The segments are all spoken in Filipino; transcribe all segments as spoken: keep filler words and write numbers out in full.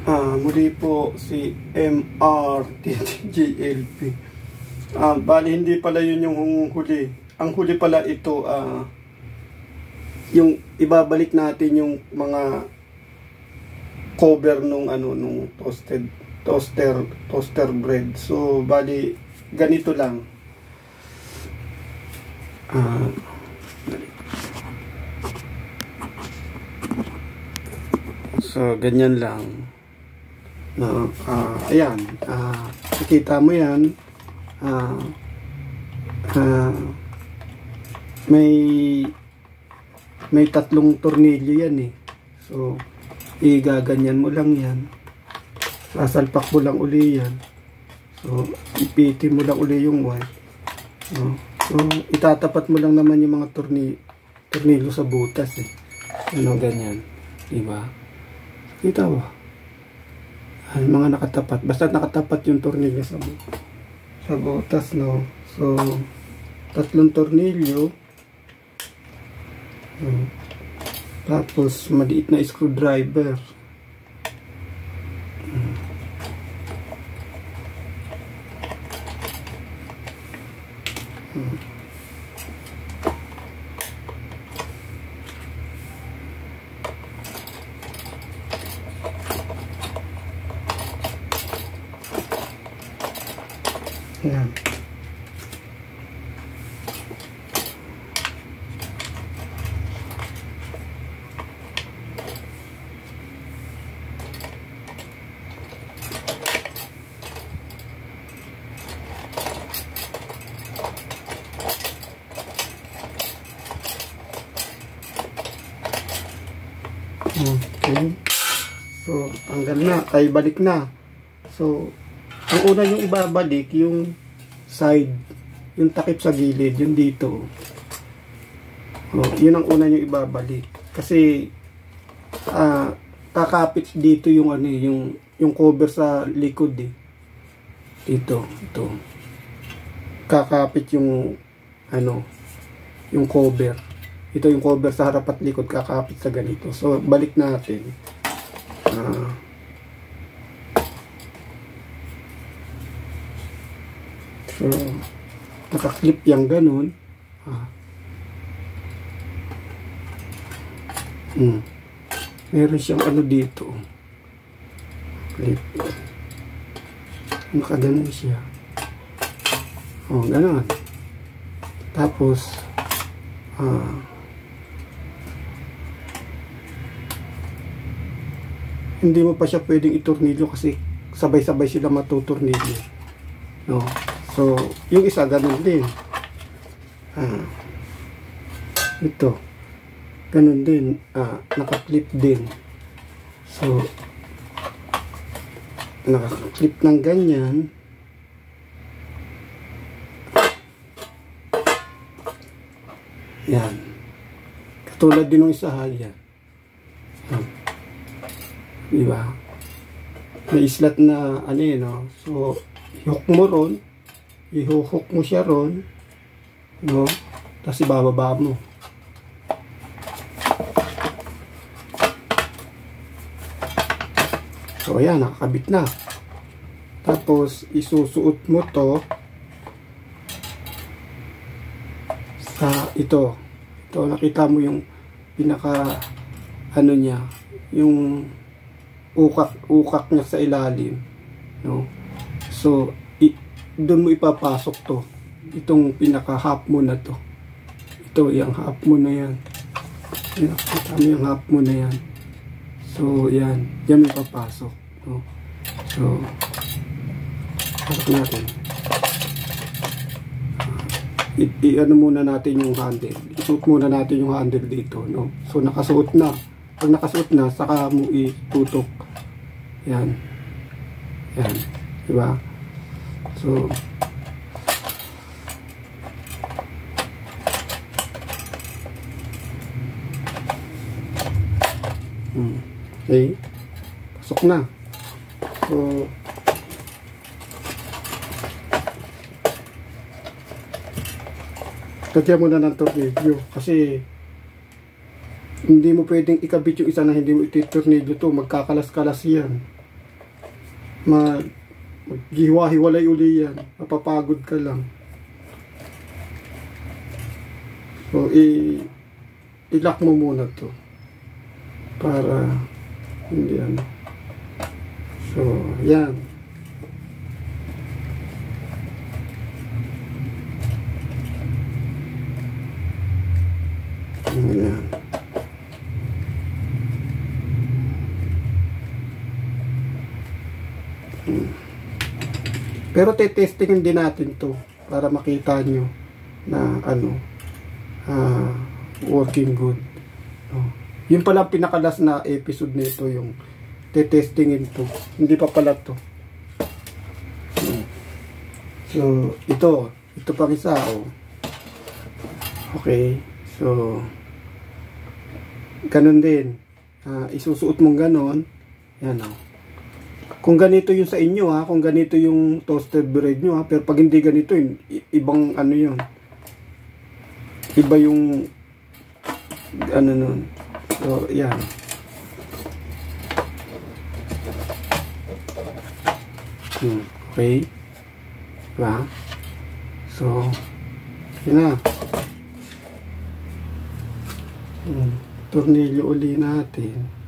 Ah, muli po si M R T J L P. Ah, bali hindi pala yun yung huli. Ang huli pala ito, ah, yung ibabalik natin yung mga cover nung ano nung toasted toaster toaster bread. So bali ganito lang. Ah, so ganyan lang. No, uh, ayan, uh, nakita mo yan, uh, uh, may may tatlong tornilyo yan eh. So igaganyan mo lang yan, sasalpak mo lang uli yan, so ipiti mo lang uli yung wire, no? So itatapat mo lang naman yung mga torni tornilyo sa butas eh, ano, ganyan, diba? Kita mo ay, mga nakatapat, basta nakatapat yung tornilyo sa sa butas, no? So tatlong tornilyo, no? Tapos maliit na screwdriver, hmm. Hmm. Yan. Okay. So, tanggal na. Ay, balik na. So, ang una yung ibabalik, yung side, yung takip sa gilid, yung dito. Oh, yun ang una yung ibabalik. Kasi, ah, uh, kakapit dito yung ano, yung, yung cover sa likod eh. Dito, ito. Kakapit yung, ano, yung cover. Ito yung cover sa harap at likod, kakapit sa ganito. So, balik natin. Ah, uh, So, nakaklip yung ganun. Ah. Hmm. Meron siyang ano dito. Clip. Nakaganon siya. Oh, ganun. Tapos, ah, hindi mo pa siya pwedeng itornilyo kasi sabay-sabay sila matutornilyo. No? So, yung isa ganun din. Ah, ito. Ganun din. Ah, naka-clip din. So, naka-clip ng ganyan. Yan. Katulad din ng isa yan. Ah. Diba? May islat na ano yun, no? So, i-hook mo ron. I-hook mo siya ron, no? Tapos ibababa mo. So ayan, nakakabit na. Tapos isusuot mo to sa ito. Ito, nakita mo yung pinaka ano niya, yung ukak ukak niya sa ilalim, no? So doon mo ipapasok to, itong pinaka half mo na to. Ito yung half mo na yan. Nakita mo yung half mo na yan. So yan, yan mo ipapasok, no? So pasok natin. I, i ano muna natin yung handle, isuot muna natin yung handle dito, no? So nakasuot na. Pag nakasuot na, saka mo itutok. Yan, yan, diba? So, okay, pasok na. So, tagyan mo na ng tornilyo kasi hindi mo pwedeng ikabit yung isa na hindi mo ititornilyo to, magkakalas-kalas yan. mag maghiwa-hiwalay uli yan. Mapapagod ka lang. So, i i-lock mo muna to para hindi ano. So, yan. Yan. Hmm. Pero te-testingin din natin to para makita nyo na ano, uh, working good. Oh. Yun pala ang pinakalas na episode nito, yung te-testingin to. Hindi pa pala to. Hmm. So, ito. Ito pang isa. Oh. Okay. So, ganun din. Uh, isusuot mong ganon. Yan o. Oh. Kung ganito yung sa inyo ha, kung ganito yung toasted bread nyo ha, pero pag hindi ganito yun, ibang ano yun. Iba yung ano nun. So, yan. Hmm, okay. Diba? So, yun na. Hmm, tornilyo uli natin.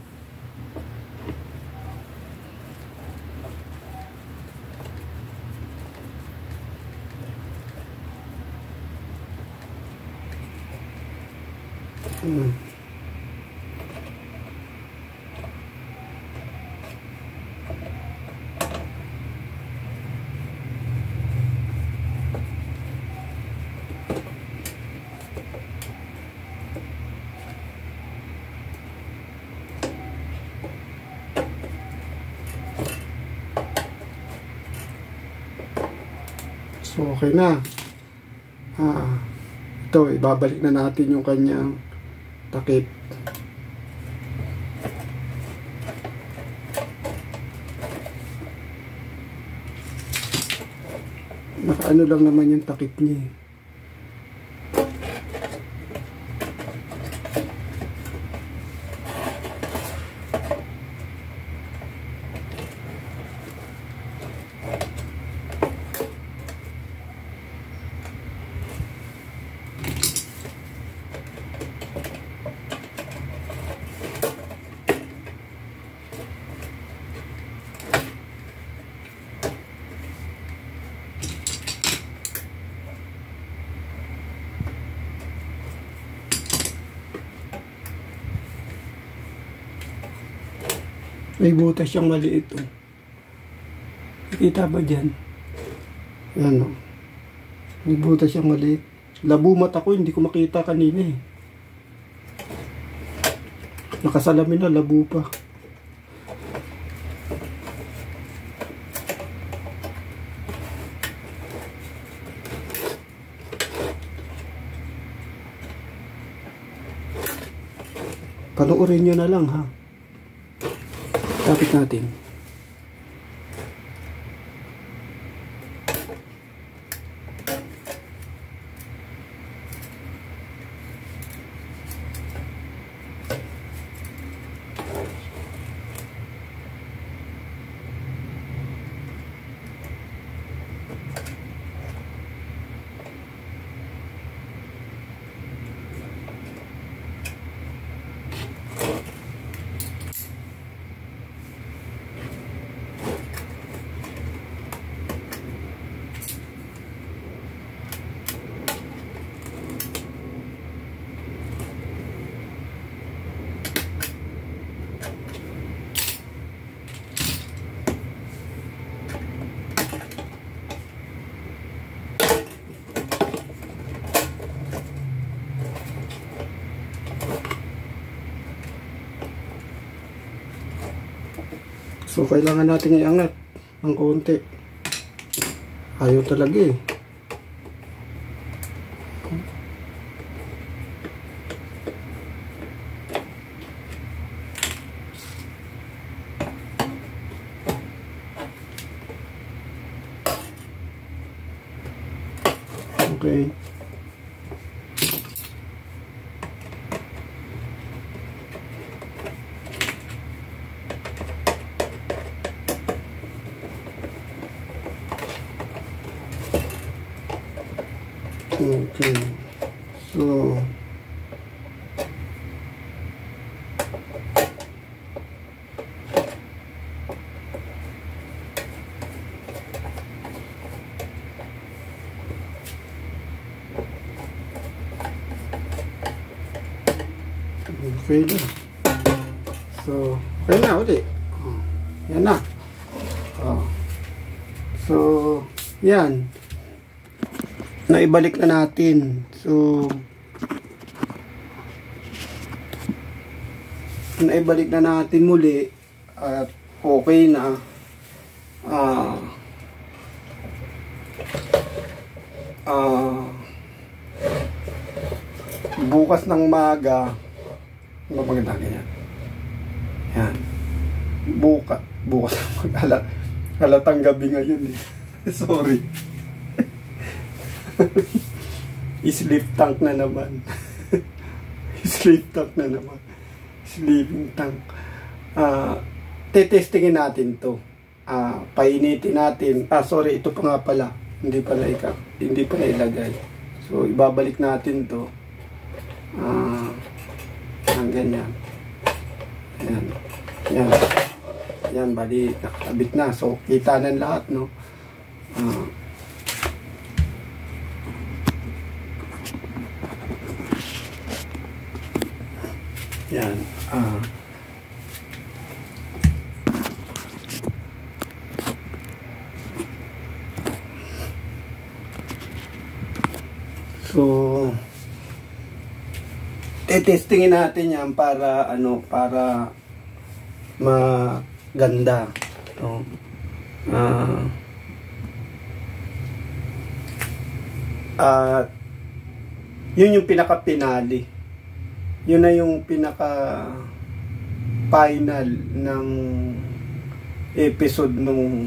Hmm. So, okay na. Ah, ito, ibabalik na natin yung kanyang takip. Nakaano lang naman yung takip niya. May butas siyang maliit. Oh. Nakita ba dyan? Yan o. Oh. May butas siyang maliit. Labo mata ko, hindi ko makita kanina eh. Nakasalamin na, labo pa. Panoorin nyo na lang ha. Tapit natin. So, kailangan natin iangat ng konti. Ayaw talaga eh. Okay. Okay. So, okay na. So, okay na ulit. Oh, yan na. Oh. So, yan. Naibalik na natin. So, naibalik na natin muli at okay na. Ah, ah, bukas ng maga, ano maganda ganyan? Yan. Bukas, bukas halat, halatang gabi ngayon eh. Sorry. Sleep tank na naman. Sleep tank na naman. Sleeping tank. Ah, uh, tetestingin natin to. Ah, uh, painitin natin. Ah, sorry, ito pa nga pala. Hindi pa na ika, hindi pa na ilagay. So, ibabalik natin to. Ah, uh, ang ganyan. Ayan. Ayan. Ayan, bali, nakakabit na. So, kita ng lahat, no? Ah, uh, yan. Ah. So, tetestingin natin yan para ano, para maganda. So, ah. At yun yung pinaka-pinali. Yun na yung pinaka final ng episode nung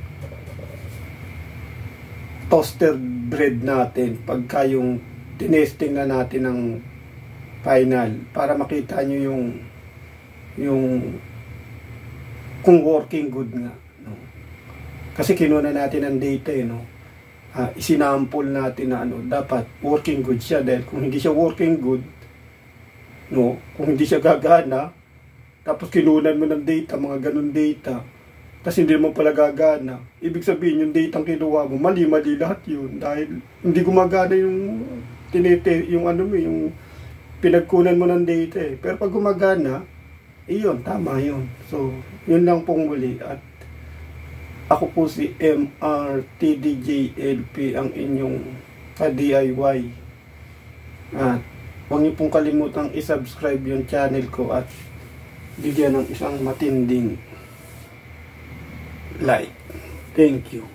toaster bread natin pagka yung tinesting na natin ng final para makita nyo yung yung kung working good nga, no? Kasi kinuna natin ang data eh, no? Uh, isinample natin na ano, dapat working good siya dahil kung hindi siya working good, no, kung hindi siya gagana, tapos kinunan mo ng data, mga ganun data, tapos hindi mo pala gagana, ibig sabihin yung data ang kinuha mo, mali-mali lahat yun, dahil hindi gumagana yung tinete, yung ano mo, yung pinagkunan mo ng data eh. Pero pag gumagana, iyon, tama yun. So, yun lang pong muli. At ako po si M R T D J L P, ang inyong ka-D I Y. At huwag niyo pong kalimutang i-subscribe yung channel ko at bigyan ng isang matinding like. Thank you.